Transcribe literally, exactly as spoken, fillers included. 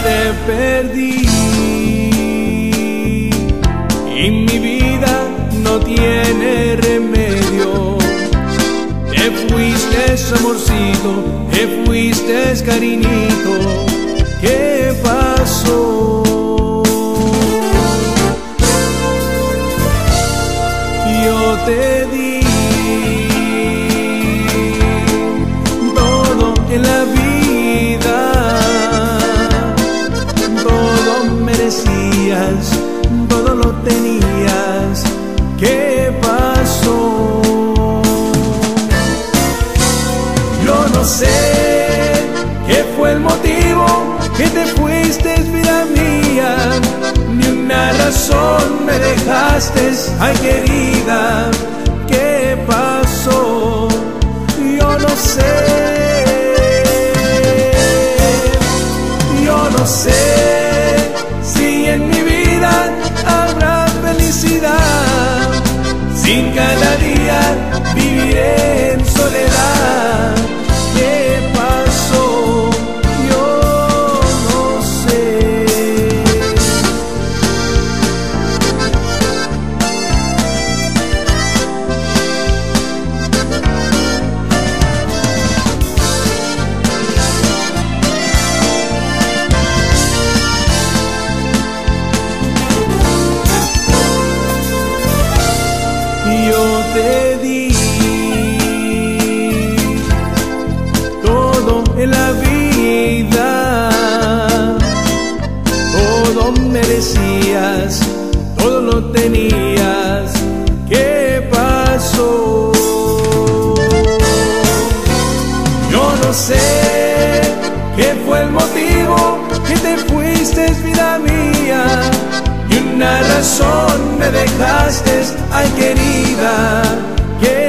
te perdí y mi vida no tiene remedio. Te fuiste, amorcito, te fuiste, cariñito, ¿qué pasó? Yo te di todo en la vida, todo merecías, todo lo tenías, ¿qué pasó? Yo no sé qué fue el motivo que te fuiste, vida mía, ni una razón me dejaste, ay querida, ¿qué pasó? Yo no sé, yo no sé si en mi vida habrá felicidad, sin cada día viviré en soledad. ¿Qué pasó? Yo no sé. Yo te di todo en la vida, todo merecías, todo lo tenías, ¿qué pasó? Yo no sé qué fue el motivo que te fuiste, vida mía, y una razón me dejaste, ay querida, ¿qué